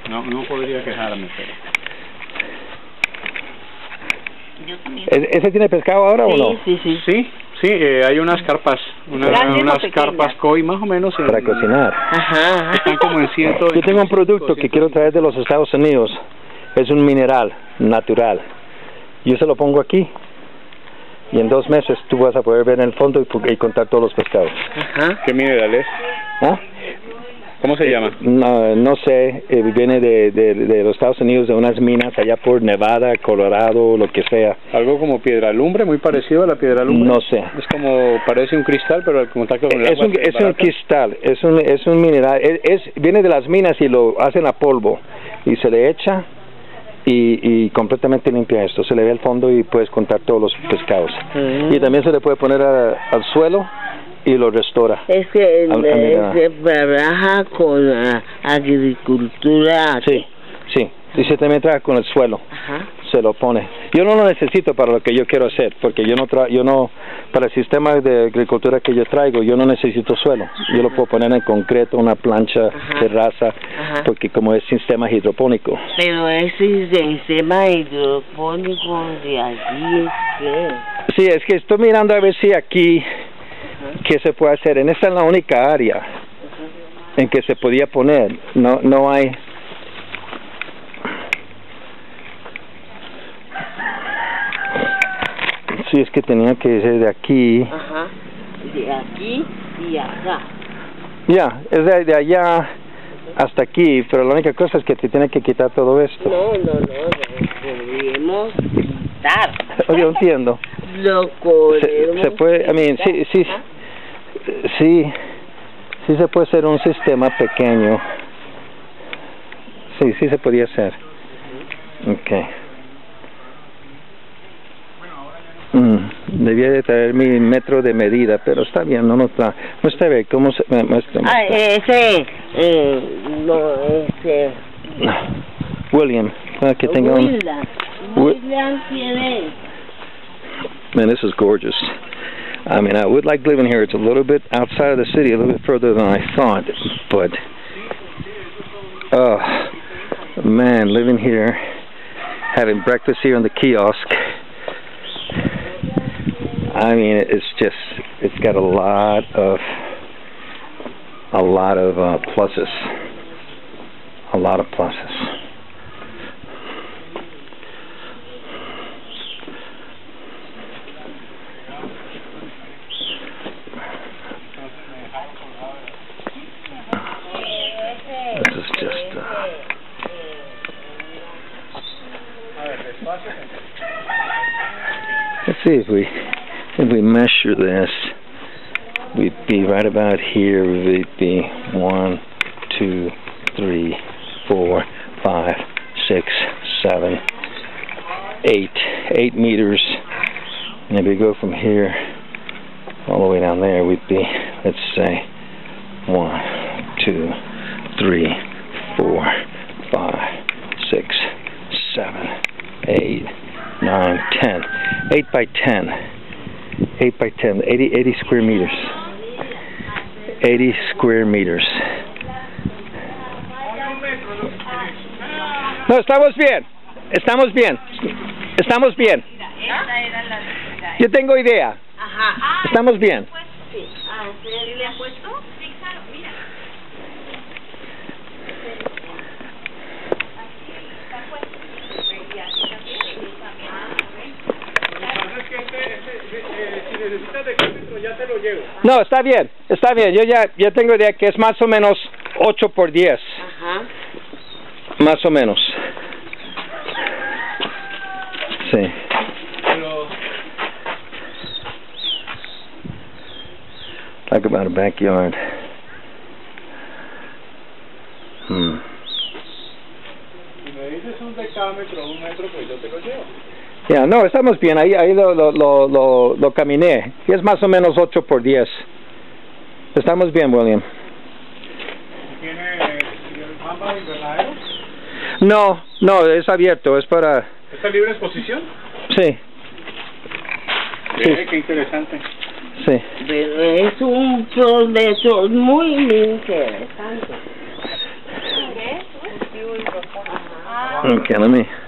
No podría quejarme, pero... ¿Ese tiene pescado ahora o no? Sí, hay unas carpas, unas carpas koi más o menos. Para cocinar. Ajá. Están como en 100. Yo tengo un producto que quiero traer de los Estados Unidos. Es un mineral natural. Yo se lo pongo aquí. Y en 2 meses tú vas a poder ver en el fondo y contar todos los pescados. Ajá. ¿Qué mineral es? ¿Ah? ¿Cómo se llama? No sé, viene de los Estados Unidos, de unas minas allá por Nevada, Colorado, lo que sea. Algo como piedra lumbre, muy parecido a la piedra lumbre. No sé. Es como, parece un cristal, pero al contacto con el agua es un cristal, es un mineral, viene de las minas y lo hacen a polvo y se le echa y completamente limpia esto. Se le ve al fondo y puedes contar todos los pescados. Y también se le puede poner al suelo y lo restaura. Es que se trabaja con agricultura. Sí. Y se también trabaja con el suelo. Ajá. Se lo pone. Yo no lo necesito para lo que yo quiero hacer, porque yo no para el sistema de agricultura que yo traigo, yo no necesito suelo. Yo lo puedo poner en concreto, una plancha, terraza, porque como es sistema hidropónico. Pero ese sistema hidropónico de allí es que... Sí, es que estoy mirando a ver si aquí qué se puede hacer. Esta es la única área en que se podía poner. No hay. Sí, es que tenía que ser de aquí. Ajá. De aquí y acá. Ya, es de allá hasta aquí, pero la única cosa es que te tiene que quitar todo esto. No, podríamos quitar. Yo entiendo. Lo podemos se puede, sí se puede hacer un sistema pequeño. Sí se podía hacer. Okay. Debía de traer mi metro de medida, pero está bien, no está bien. ¿Cómo se muestra? William, que tenga William tiene. Man, this is gorgeous. I mean, I would like living here. It's a little bit outside of the city, a little bit further than I thought, but man, living here, having breakfast here in the kiosk, I mean, it's got a lot of pluses. A lot of pluses. This is just let's see if we measure this, we'd be right about here. We'd be 1, 2, 3, 4, 5, 6, 7, 8 meters. And if we go from here all the way down there, we'd be, let's say, 1, 2, 3, 4, 5, 6, 7, 8, 9, 10. 8 by 10. 8 by 10. 80 square meters. 80 square meters. No, estamos bien. Estamos bien. Estamos bien. Yo tengo idea. Estamos bien. ¿Le han puesto? Sí, claro, mira. Si necesitas de kilómetros ya te lo llevo. No, está bien. Yo ya tengo idea que es más o menos 8 por 10. Ajá. Más o menos. Sí. Talk about a backyard. Si me dices un decámetro, 1 metro, pues yo te lo llevo. Ya, no, estamos bien. Ahí lo caminé. Y es más o menos 8 por 10. Estamos bien, William. ¿Tiene ambas invernaderos? No, es abierto. Es para... ¿Está libre exposición? Sí. Qué interesante. Sí. Pero es un proceso muy interesante. Okay, let me